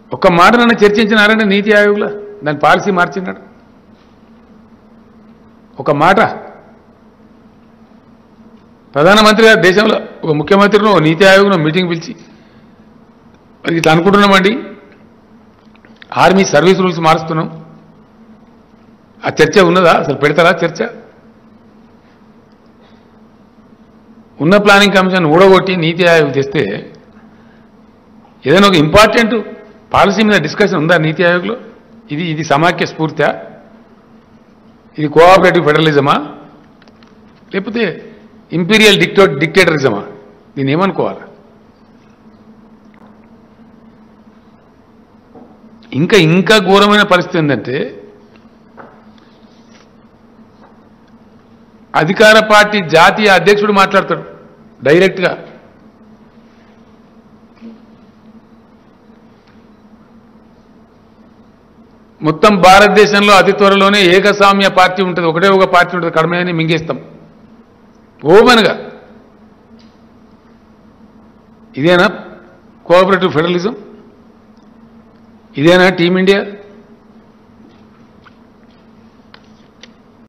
ఒక మాట నన్ను చర్చించినారంటే నీతి ఆయోగ్లో దాని పాలసీ మార్చినాడు ఒక మాట ప్రధానమంత్రి గారు దేశంలో ఒక ముఖ్యమంత్రిను నీతి ఆయోగ్ను మీటింగ్ పిలిచి మరి ఇట్లా అనుకుంటున్నామండి ఆర్మీ సర్వీస్ రూల్స్ మారుస్తున్నాం ఆ చర్చ ఉన్నదా అసలు పెడతారా చర్చ ఉన్న ప్లానింగ్ కమిషన్ ఊడగొట్టి నీతి ఆయోగ్ తెస్తే ఏదైనా ఒక ఇంపార్టెంట్ పాలసీ మీద డిస్కషన్ ఉందా నీతి ఆయోగ్లో ఇది సమాఖ్య స్ఫూర్తి ఇది కోఆపరేటివ్ ఫెడరలిజమా లేకపోతే ఇంపీరియల్ డిక్టేటరిజమా దీన్ని ఏమనుకోవాలి ఇంకా ఘోరమైన పరిస్థితి ఏంటంటే అధికార పార్టీ జాతీయ అధ్యక్షుడు మాట్లాడతాడు డైరెక్ట్గా మొత్తం భారతదేశంలో అతి త్వరలోనే ఏకస్వామ్య పార్టీ ఉంటుంది ఒకటే ఒక పార్టీ ఉంటుంది కడమని మింగేస్తాం ఓపెన్గా ఇదేనా కోఆపరేటివ్ ఫెడరలిజం ఇదేనా టీమ్ ఇండియా